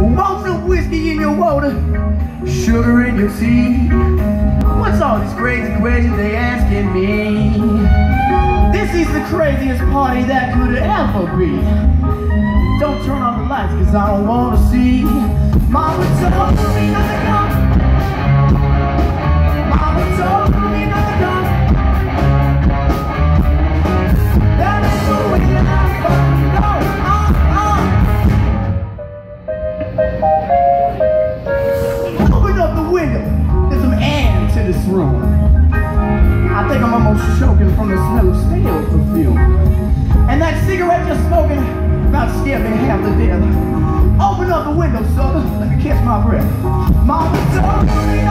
Want some whiskey in your water, sugar in your tea? What's all these crazy questions they asking me? This is the craziest party that could ever be. Don't turn on the lights, cause I don't wanna see. Mama told me not to come. Mama told me not to come. That ain't the way that I'm gonna go. Open up the window, there's some air into this room. I think I'm almost choking from the smell of stale perfume. And that cigarette you're smoking about scared me half to death. Open up the window, sucker, let me catch my breath. Mama told me